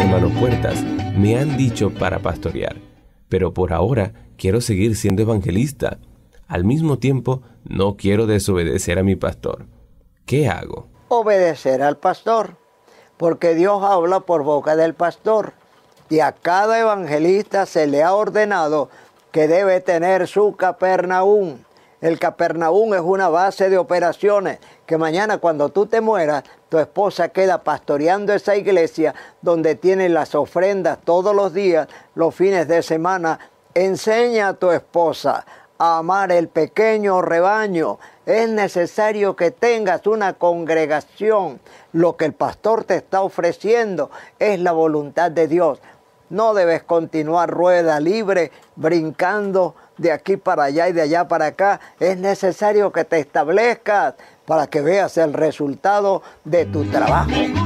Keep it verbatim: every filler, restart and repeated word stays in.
hermano Puertas me han dicho para pastorear, pero por ahora quiero seguir siendo evangelista. Al mismo tiempo, no quiero desobedecer a mi pastor. ¿Qué hago? Obedecer al pastor, porque Dios habla por boca del pastor. Y a cada evangelista se le ha ordenado que debe tener su Capernaum. El Capernaum es una base de operaciones, que mañana cuando tú te mueras, tu esposa queda pastoreando esa iglesia donde tiene las ofrendas todos los días, los fines de semana. Enseña a tu esposa a amar el pequeño rebaño. Es necesario que tengas una congregación. Lo que el pastor te está ofreciendo es la voluntad de Dios. No debes continuar rueda libre, brincando de aquí para allá y de allá para acá. Es necesario que te establezcas para que veas el resultado de tu trabajo.